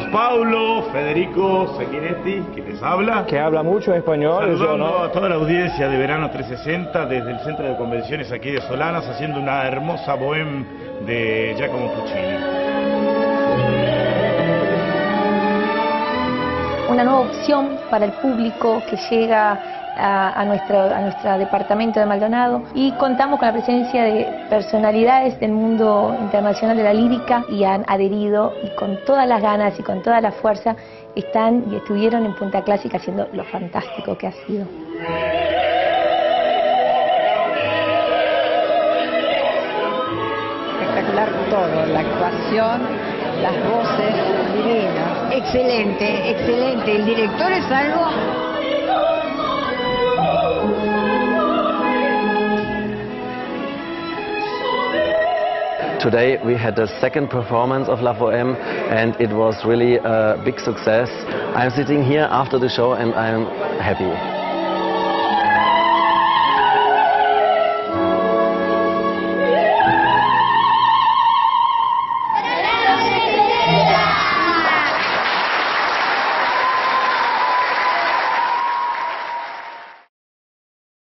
Paulo, Federico Secchinetti, que les habla. Que habla mucho español. Saludando a toda la audiencia de Verano 360 desde el Centro de Convenciones aquí de Solanas, haciendo una hermosa bohème de Giacomo Puccini. Una nueva opción para el público que llega a nuestro departamento de Maldonado, y contamos con la presencia de personalidades del mundo internacional de la lírica, y han adherido y con todas las ganas y con toda la fuerza están y estuvieron en Punta Clásica haciendo lo fantástico que ha sido. Espectacular todo, la actuación, las voces, divinas. Excelente, excelente. El director es algo... Today we had the second performance of La Bohème and it was really a big success. I'm sitting here after the show and I'm happy.